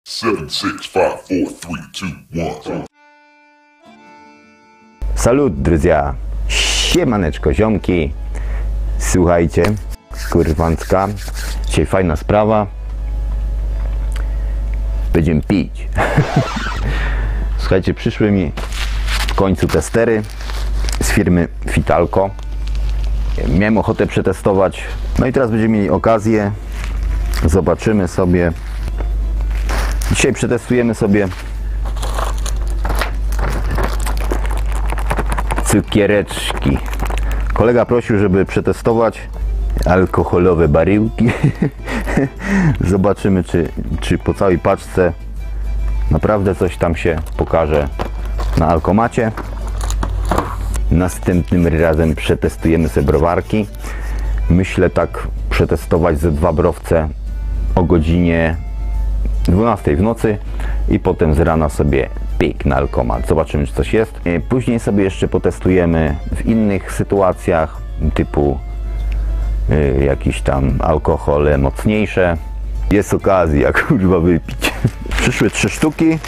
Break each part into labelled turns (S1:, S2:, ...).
S1: 7, 6, 5, 4, 3, 2, 1.
S2: Salut, друзья! Siemaneczko, ziomki! Słuchajcie, kurwancka, dzisiaj fajna sprawa. Będziemy pić. Słuchajcie, przyszły mi w końcu testery z firmy Fitalko. Miałem ochotę przetestować, no i teraz będziemy mieli okazję. Zobaczymy sobie. Dzisiaj przetestujemy sobie cukiereczki. Kolega prosił, żeby przetestować alkoholowe baryłki. Zobaczymy, czy po całej paczce naprawdę coś tam się pokaże na alkomacie. Następnym razem przetestujemy sobie browarki. Myślę tak przetestować ze 2 browce o godzinie 12 w nocy i potem z rana sobie pyk na alkomat. Zobaczymy, czy coś jest. Później sobie jeszcze potestujemy w innych sytuacjach, typu jakieś tam alkohole mocniejsze. Jest okazja, kurwa, wypić. Przyszły 3 sztuki.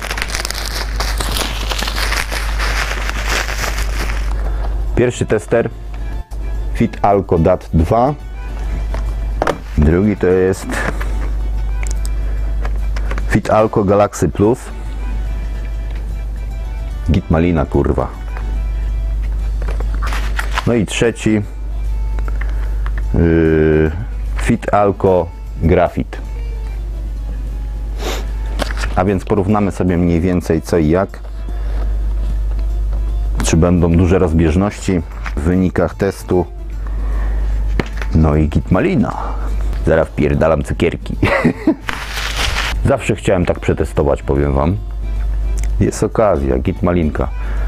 S2: Pierwszy tester Fitalko Dat 2. Drugi to jest Fitalko Galaxy Plus. Git malina, kurwa. No i trzeci Fitalko Graphit. A więc porównamy sobie mniej więcej co i jak. Czy będą duże rozbieżności w wynikach testu. No i git malina. Zaraz wpierdalam cukierki. Zawsze chciałem tak przetestować, powiem wam. Jest okazja, git malinka.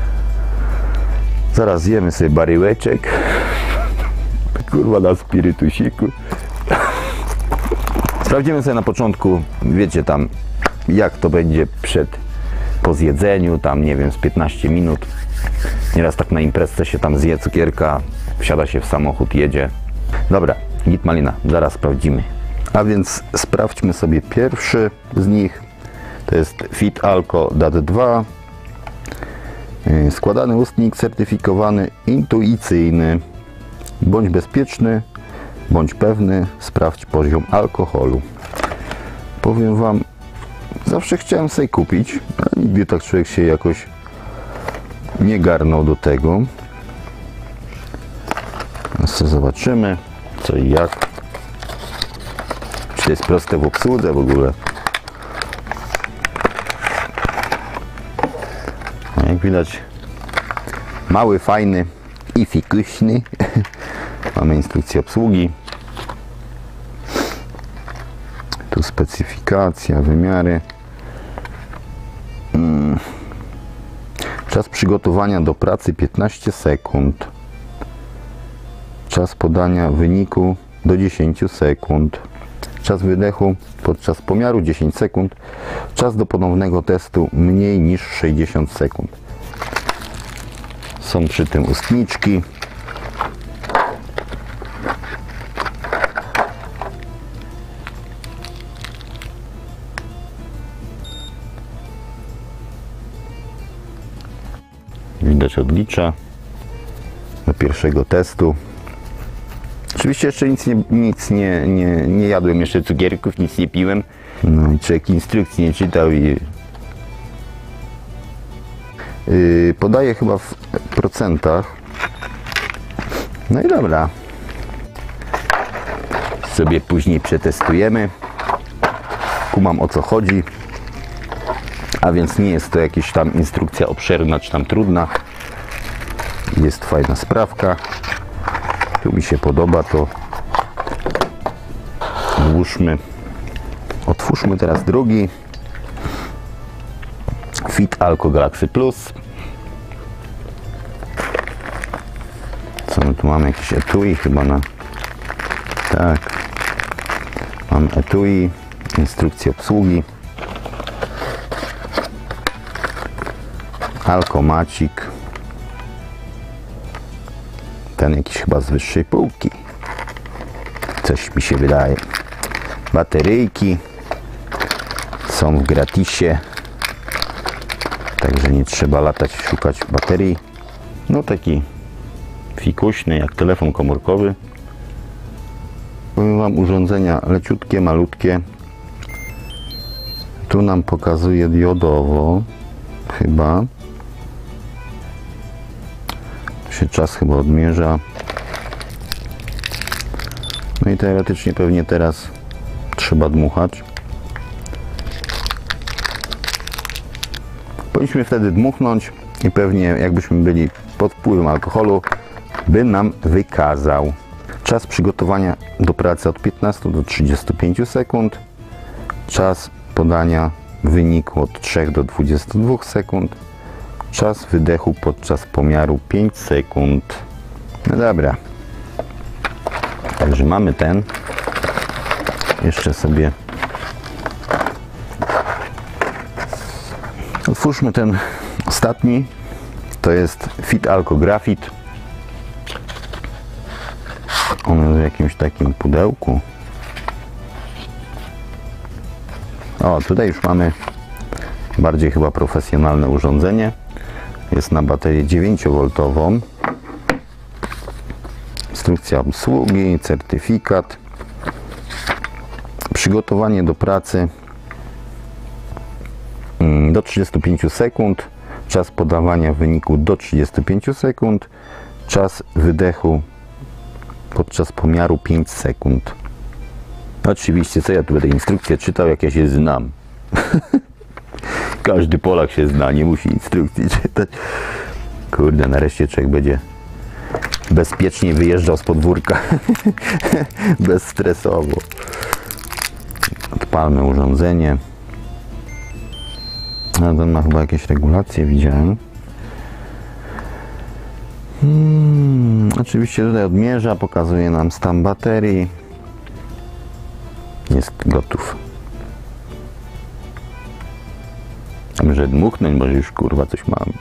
S2: Zaraz zjemy sobie baryłeczek. Kurwa, na spirytusiku. Sprawdzimy sobie na początku, wiecie tam, jak to będzie po zjedzeniu, tam nie wiem, z 15 minut. Nieraz tak na imprezce się tam zje cukierka, wsiada się w samochód, jedzie. Dobra, git malina, zaraz sprawdzimy. A więc sprawdźmy sobie pierwszy z nich. To jest Fitalko Dat 2. Składany ustnik certyfikowany, intuicyjny. Bądź bezpieczny, bądź pewny, sprawdź poziom alkoholu. Powiem wam, zawsze chciałem sobie kupić, a nigdy tak człowiek się jakoś nie garnął do tego. Teraz zobaczymy, co i jak. Czy to jest proste w obsłudze w ogóle. No, jak widać, mały, fajny i fikuśny. Mamy instrukcję obsługi. Tu specyfikacja, wymiary. Czas przygotowania do pracy 15 sekund. Czas podania wyniku do 10 sekund. Czas wydechu podczas pomiaru 10 sekund. Czas do ponownego testu mniej niż 60 sekund. Są przy tym ustniczki. Widać odlicza do pierwszego testu. Oczywiście jeszcze nic nie jadłem, jeszcze cukierków, nic nie piłem. No i człowiek instrukcji nie czytał i podaje chyba w procentach. No i dobra. Sobie później przetestujemy. Kumam, o co chodzi. A więc nie jest to jakaś tam instrukcja obszerna czy tam trudna. Jest fajna sprawka. Tu mi się podoba, to włóżmy. Otwórzmy teraz drugi. Fitalko Galaxy Plus. Co my tu mamy? Jakieś etui chyba na... Tak. Mam etui. Instrukcję obsługi. Alkomacik. Ten jakiś chyba z wyższej półki. Coś mi się wydaje. Bateryjki. Są w gratisie. Także nie trzeba latać, szukać baterii. No taki fikuśny, jak telefon komórkowy. Powiem wam, urządzenia leciutkie, malutkie. Tu nam pokazuje diodowo. Chyba. Tu się czas chyba odmierza. No i teoretycznie pewnie teraz trzeba dmuchać. Powinniśmy wtedy dmuchnąć i pewnie jakbyśmy byli pod wpływem alkoholu, by nam wykazał. Czas przygotowania do pracy od 15 do 35 sekund. Czas podania wyniku od 3 do 22 sekund. Czas wydechu podczas pomiaru 5 sekund. No dobra. Także mamy ten. Jeszcze sobie otwórzmy ten ostatni. To jest Fit Alko Graphit. On jest w jakimś takim pudełku. O, tutaj już mamy bardziej chyba profesjonalne urządzenie. Jest na baterię 9V. Instrukcja obsługi, certyfikat. Przygotowanie do pracy do 35 sekund. Czas podawania wyniku do 35 sekund. Czas wydechu podczas pomiaru 5 sekund. Oczywiście, co ja tu będę instrukcję czytał, jak ja się znam. Każdy Polak się zna, nie musi instrukcji czytać. Kurde, nareszcie człowiek będzie bezpiecznie wyjeżdżał z podwórka. Bezstresowo. Odpalmy urządzenie. No, ten ma chyba jakieś regulacje, widziałem. Oczywiście tutaj odmierza, pokazuje nam stan baterii. Jest gotów. A może dmuchnąć, może już kurwa coś mam.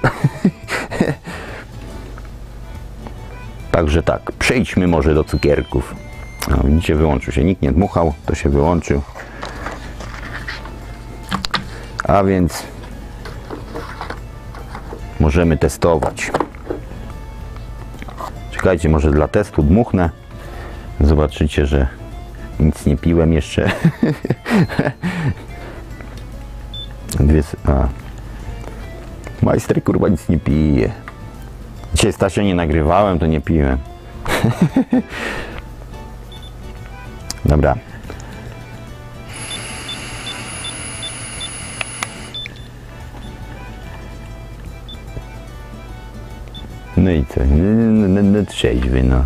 S2: Także tak, przejdźmy może do cukierków. No, widzicie, wyłączył się, nikt nie dmuchał, to się wyłączył. A więc możemy testować. Czekajcie, może dla testu dmuchnę. Zobaczycie, że nic nie piłem jeszcze. Majster kurwa nic nie pije. Dzisiaj Stasia nie nagrywałem, to nie piłem. Dobra. No i co? No trzeźwy, no.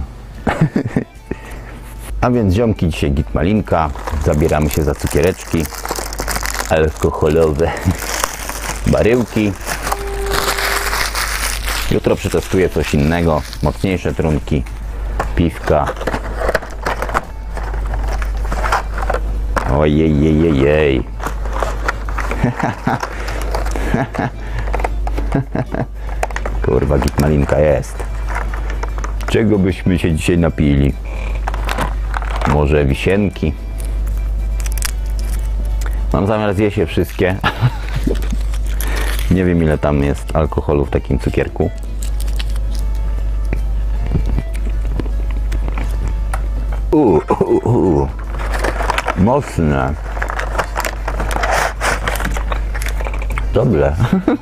S2: A więc ziomki, dzisiaj git malinka. Zabieramy się za cukiereczki alkoholowe. Baryłki. Jutro przetestuję coś innego. Mocniejsze trunki. Piwka. Ojej. Kurwa, git malinka jest. Czego byśmy się dzisiaj napili? Może wisienki? Mam zamiar zjeść je wszystkie. Nie wiem, ile tam jest alkoholu w takim cukierku. Mocne. Dobre.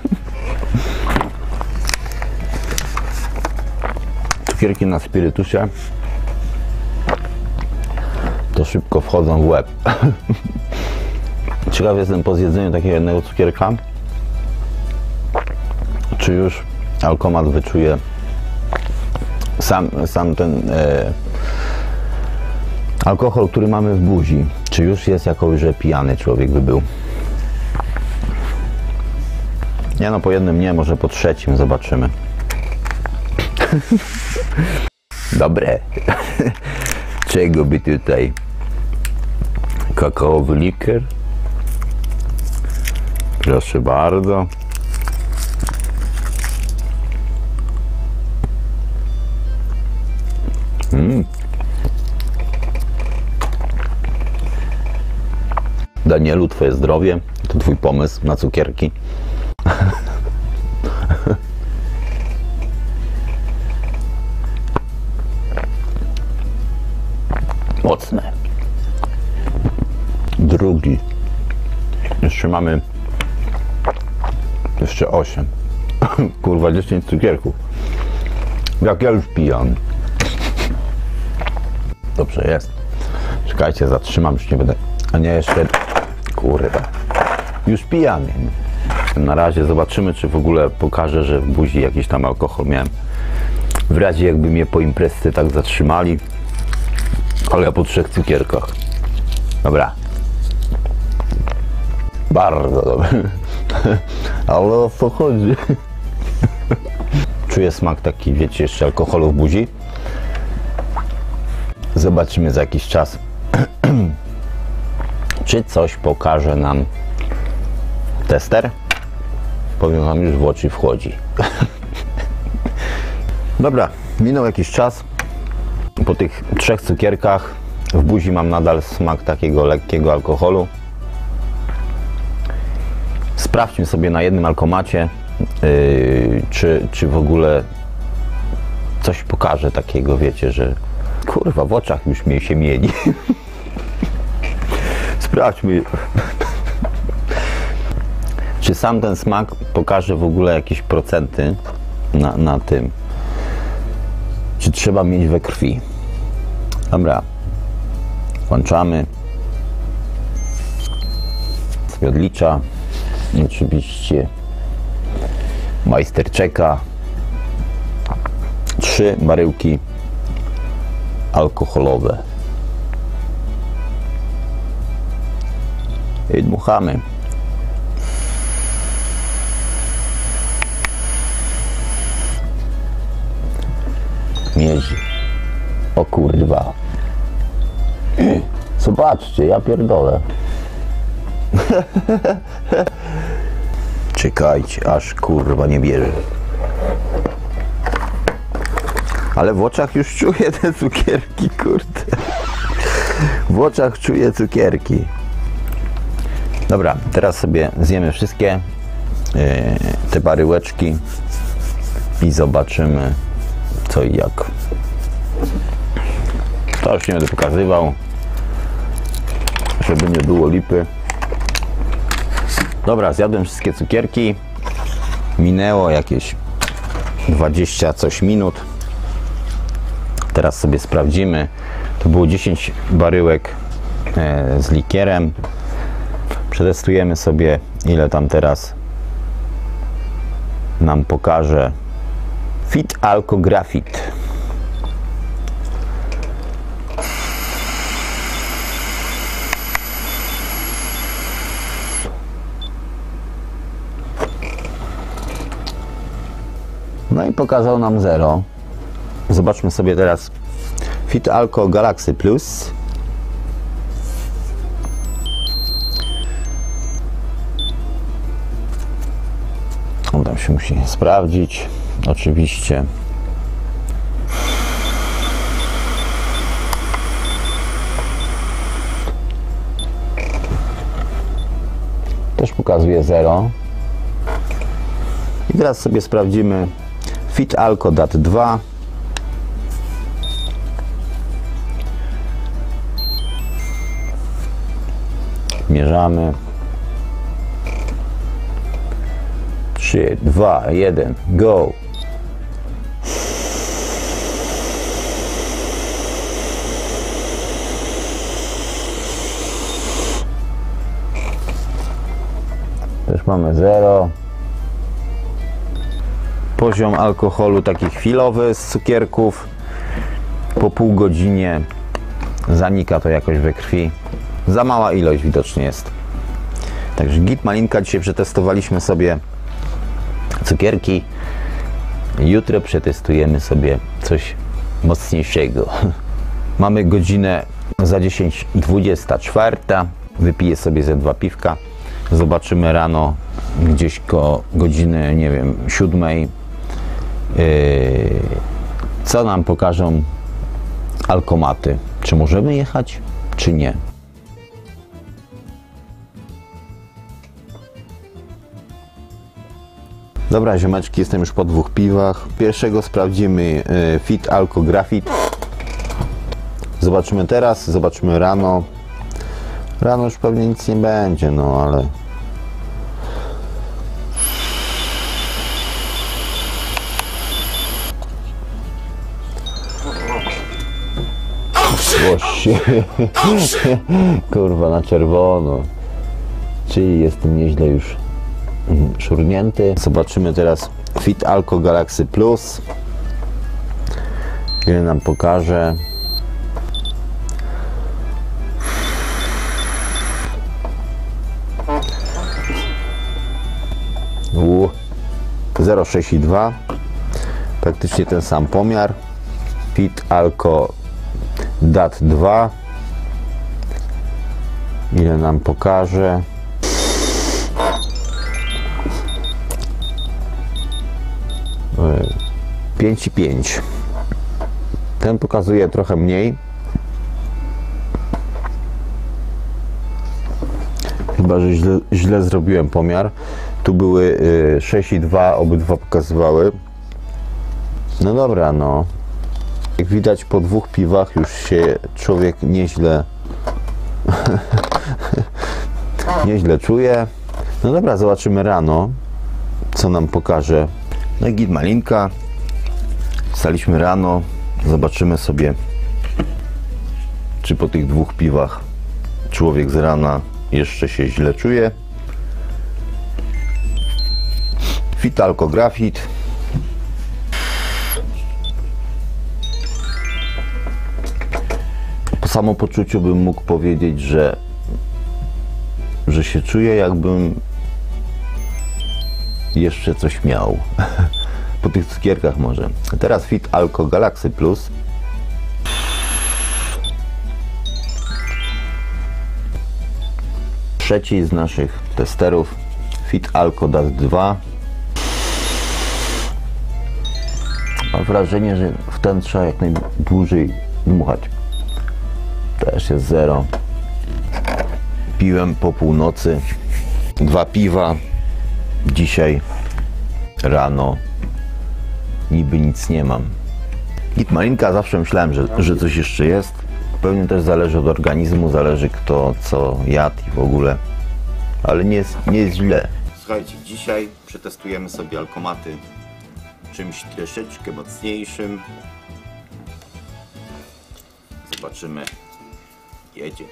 S2: Cukierki na spirytusie to szybko wchodzą w łeb. Ciekaw jestem po zjedzeniu takiego jednego cukierka, czy już alkomat wyczuje sam ten alkohol, który mamy w buzi. Czy już jest jakoś, że pijany człowiek by był. Nie no, po jednym nie, może po trzecim zobaczymy. Dobre. Czego by tutaj? Kakaowy likier. Proszę bardzo. Danielu, twoje zdrowie. To twój pomysł na cukierki. Mocne. Drugi. Jeszcze mamy 8. Kurwa, 10 cukierków. Jak ja już pijam. Dobrze jest. Czekajcie, zatrzymam, już nie będę. A nie, jeszcze. Kurwa. Już pijam. Na razie zobaczymy, czy w ogóle pokażę, że w buzi jakiś tam alkohol miałem. W razie jakby mnie po imprezie tak zatrzymali. Ale ja po 3 cukierkach. Dobra. Bardzo dobre. Ale o co chodzi? Czuję smak taki, wiecie, jeszcze alkoholu w buzi. Zobaczymy za jakiś czas, czy coś pokaże nam tester. Powiem wam, już w oczy wchodzi. Dobra, minął jakiś czas. Po tych 3 cukierkach w buzi mam nadal smak takiego lekkiego alkoholu. Sprawdźmy sobie na jednym alkomacie, czy w ogóle coś pokaże takiego, wiecie, że kurwa, w oczach już mnie się mieli. Sprawdźmy, czy sam ten smak pokaże w ogóle jakieś procenty na tym, czy trzeba mieć we krwi. Dobra, włączamy, sobie odlicza. Oczywiście majster czeka. 3 baryłki alkoholowe i dmuchamy. Mierzy. O kurwa. Zobaczcie, ja pierdolę. Czekajcie, aż kurwa nie bierze. Ale w oczach już czuję te cukierki, kurde. W oczach czuję cukierki. Dobra, teraz sobie zjemy wszystkie te baryłeczki i zobaczymy co i jak. To już nie będę pokazywał, żeby nie było lipy. Dobra, zjadłem wszystkie cukierki. Minęło jakieś 20 coś minut. Teraz sobie sprawdzimy. To było 10 baryłek z likierem. Przetestujemy sobie, ile tam teraz nam pokaże Fit Alko Graphit. No i pokazał nam 0. Zobaczmy sobie teraz Fit Alko Galaxy Plus. On tam się musi sprawdzić, oczywiście. Też pokazuje 0. I teraz sobie sprawdzimy Fit Alko Dat 2. Mierzamy. 3, 2, 1, go! Też mamy 0. Poziom alkoholu taki chwilowy z cukierków. Po pół godzinie zanika to jakoś we krwi. Za mała ilość widocznie jest. Także git malinka. Dzisiaj przetestowaliśmy sobie cukierki. Jutro przetestujemy sobie coś mocniejszego. Mamy godzinę za 10:24. Wypiję sobie ze 2 piwka. Zobaczymy rano gdzieś koło godziny, nie wiem, 7. Co nam pokażą alkomaty. Czy możemy jechać, czy nie. Dobra, ziomeczki, jestem już po 2 piwach. Pierwszego sprawdzimy Fit Alko Graphite. Zobaczymy teraz, zobaczymy rano. Rano już pewnie nic nie będzie, no ale... Kurwa, na czerwono. Czyli jestem nieźle już szurnięty. Zobaczymy teraz Fit Alko Galaxy Plus. Ile nam pokaże. 0,62. Praktycznie ten sam pomiar. Fit Alko DAT 2. Ile nam pokaże? Yy, 5,5. Ten pokazuje trochę mniej. Chyba, że źle zrobiłem pomiar. Tu były 6,2, obydwa pokazywały. No dobra, no. Jak widać, po 2 piwach już się człowiek nieźle nieźle czuje. No dobra, zobaczymy rano, co nam pokaże. No i git malinka. Wstaliśmy rano. Zobaczymy sobie, czy po tych 2 piwach człowiek z rana jeszcze się źle czuje. Fit Alko Graphite. Po samopoczuciu bym mógł powiedzieć, że się czuję, jakbym jeszcze coś miał. Po tych cukierkach może. Teraz Fit Alko Galaxy Plus. Trzeci z naszych testerów. Fit Alko DAT 2. Mam wrażenie, że w ten trzeba jak najdłużej dmuchać. Też jest 0. Piłem po północy 2 piwa. Dzisiaj rano niby nic nie mam. Git malinka, zawsze myślałem, że coś jeszcze jest. Pewnie też zależy od organizmu, zależy kto co jadł i w ogóle. Ale nie jest źle. Słuchajcie, dzisiaj przetestujemy sobie alkomaty czymś troszeczkę mocniejszym. Zobaczymy. Jedzie.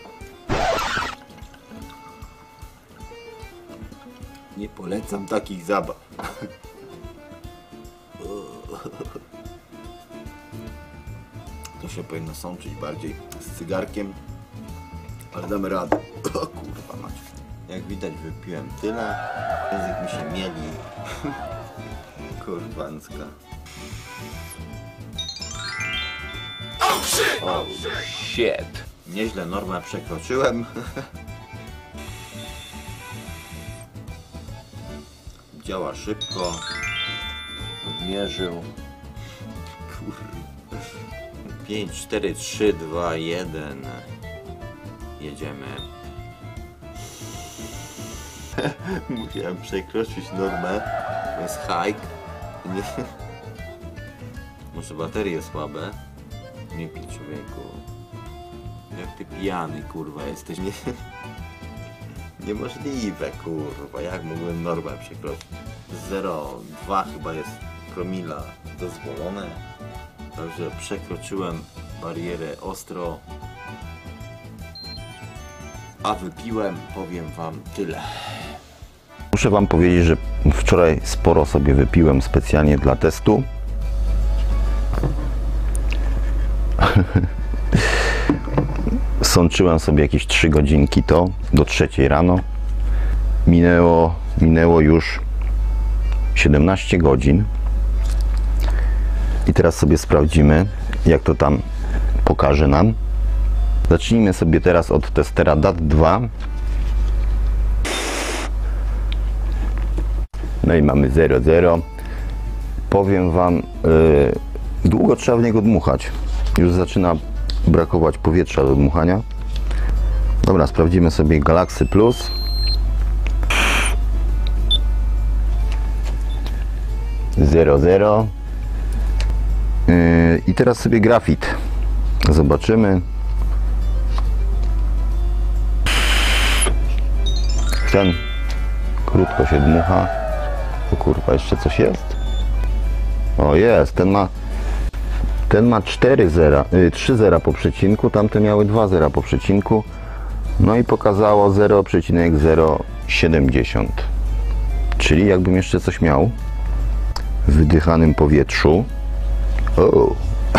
S2: Nie polecam takich zabaw. To się powinno sączyć bardziej z cygarkiem, ale damy radę. O kurwa mać. Jak widać, wypiłem tyle. Język mi się mieli. Kurwańska. Oh shit. Nieźle normę przekroczyłem. Działa szybko. Odmierzył. Kurwa. 5, 4, 3, 2, 1. Jedziemy. Musiałem przekroczyć normę. To jest hike. Nie. Może baterie słabe? Nie pij, człowieku. Jak ty pijany, kurwa, jesteś. Niemożliwe, kurwa. Jak mogłem normę przekroczyć? 0,2 chyba jest promila dozwolone. Także przekroczyłem barierę ostro. A wypiłem, powiem wam, tyle. Muszę wam powiedzieć, że wczoraj sporo sobie wypiłem specjalnie dla testu. Sączyłem sobie jakieś 3 godzinki to do 3 rano. Minęło już 17 godzin. I teraz sobie sprawdzimy, jak to tam pokaże nam. Zacznijmy sobie teraz od testera DAT 2. No i mamy 0,0. Powiem wam, długo trzeba w niego dmuchać. Już zaczyna brakować powietrza do dmuchania. Dobra, sprawdzimy sobie Galaxy Plus. 00. I teraz sobie grafit zobaczymy. Ten krótko się dmucha. O kurwa, jeszcze coś jest? O jest, ten ma 3 zera po przecinku, tamte miały 2 zera po przecinku. No i pokazało 0,070. Czyli jakbym jeszcze coś miał w wydychanym powietrzu. O.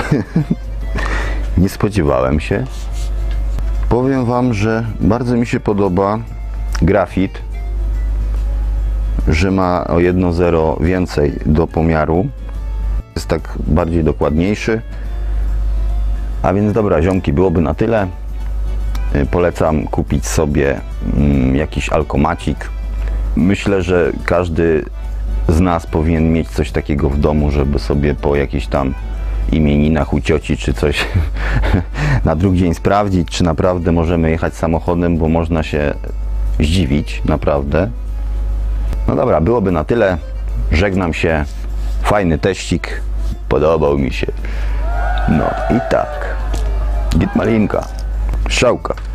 S2: Nie spodziewałem się. Powiem wam, że bardzo mi się podoba grafit, że ma o 1 zero więcej do pomiaru. Jest tak bardziej dokładniejszy. A więc dobra, ziomki, byłoby na tyle. Polecam kupić sobie jakiś alkomacik. Myślę, że każdy z nas powinien mieć coś takiego w domu, żeby sobie po jakichś tam imieninach u cioci czy coś na drugi dzień sprawdzić, czy naprawdę możemy jechać samochodem, bo można się zdziwić, naprawdę. No dobra, byłoby na tyle. Żegnam się. Fajny teścik. Podobał mi się. No i tak. Git malinka. Strzałka.